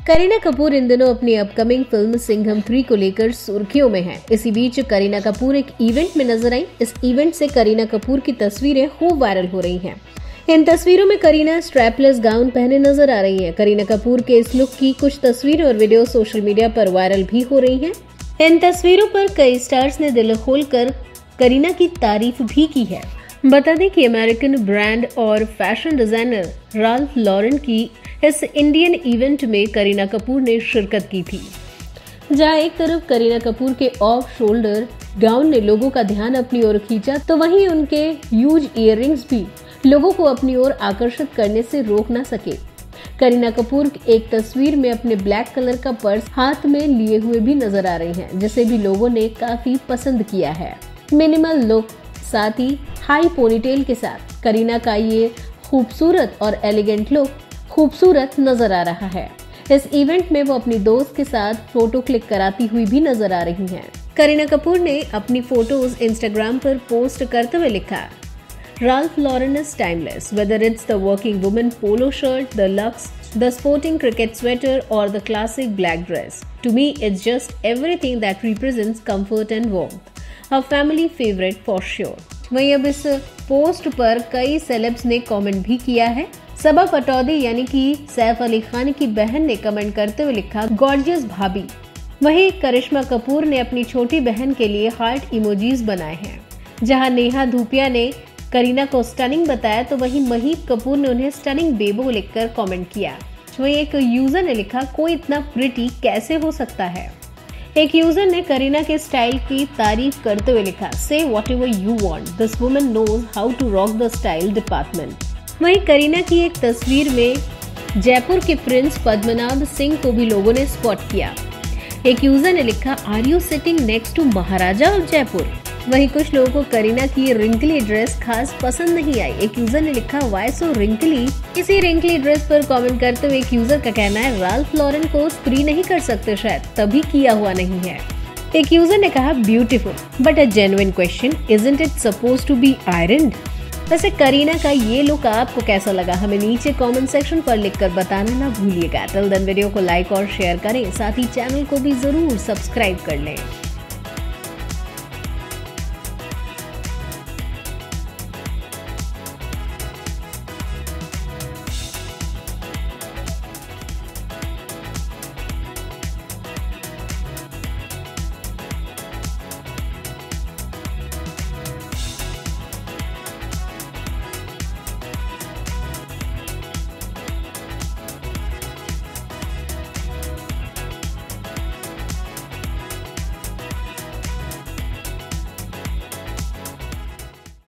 करीना कपूर इन दिनों अपनी upcoming film Singham 3 को लेकर सुर्खियों में है। इसी बीच करीना कपूर एक इवेंट में नजर आई। इस इवेंट से करीना कपूर की तस्वीरें खूब वायरल हो रही हैं। इन तस्वीरों में करीना स्ट्रैपलेस गाउन पहने नजर आ रही हैं। करीना कपूर के इस लुक की कुछ तस्वीरें और वीडियो सोशल मीडिया पर वायरल भी हो रही हैं। इन तस्वीरों पर कई स्टार्स ने दिल खोलकर करीना की तारीफ भी की है। बता दें कि अमेरिकन ब्रांड और फैशन डिजाइनर राल्फ लॉरेन की इस इंडियन इवेंट में करीना कपूर ने शिरकत की थी, जहां एक तरफ करीना कपूर के ऑफ शोल्डर गाउन ने लोगों का ध्यान अपनी ओर खींचा, तो वहीं उनके ह्यूज इयररिंग्स भी लोगों को अपनी ओर आकर्षित करने से रोक न सके। करीना कपूर एक तस्वीर में अपने ब्लैक कलर का पर्स हाथ में लिए हुए भी नजर आ रही हैं, जिसे भी लोगों ने काफी पसंद किया है। मिनिमल लुक साथ ही हाई पोनीटेल के साथ करीना का ये खूबसूरत और एलिगेंट लुक खूबसूरत नजर आ रहा है। इस इवेंट में वो अपनी दोस्त के साथ फोटो क्लिक कराती हुई भी नजर आ रही हैं। करीना कपूर ने अपनी फोटोज इंस्टाग्राम पर पोस्ट करते हुए लिखा, Ralph Lauren is timeless, whether it's the working woman polo shirt, the luxe, the sporting cricket sweater or the classic black dress. To me, it's just everything that represents comfort and warmth. A family favorite for sure. वहीं अब इस post पर कई celebs ने comment भी किया है। सबा पटौदी यानी कि सैफ अली खान की बहन ने कमेंट करते हुए लिखा, गॉर्जियस भाभी। वहीं करिश्मा कपूर ने अपनी छोटी बहन के लिए हार्ट इमोजीज बनाए हैं। जहां नेहा धूपिया ने करीना को स्टनिंग बताया, तो वहीं महीप कपूर ने उन्हें स्टनिंग बेबो लिखकर कमेंट किया। वहीं एक यूजर ने लिखा, कोई इतना प्रिटी कैसे हो सकता है। एक यूजर ने करीना के स्टाइल की तारीफ करते हुए लिखा, say whatever you want, this woman knows how to rock the style department. वहीं करीना की एक तस्वीर में जयपुर के प्रिंस पद्मनाभ सिंह को भी लोगों ने स्पॉट किया। एक यूजर ने लिखा, are you sitting next to Maharaja of Jaipur. वहीं कुछ लोगों को करीना की रिंकली ड्रेस खास पसंद नहीं आई। एक यूजर ने लिखा, वाई सो रिंकली। इसी रिंकली ड्रेस पर कमेंट करते हुए एक यूजर का कहना है, राल्फ लॉरेन को स्त्री नहीं कर सकते, शायद तभी किया हुआ नहीं है। एक यूजर ने कहा, beautiful but a genuine question, isn't it suppose to be ironed. वैसे करीना का ये लुक आपको कैसा लगा, हमें नीचे कमेंट सेक्शन पर लिखकर बताना ना भूलिएगा। टिल देन वीडियो को लाइक और शेयर करें, साथ ही चैनल को भी जरूर सब्सक्राइब कर लें।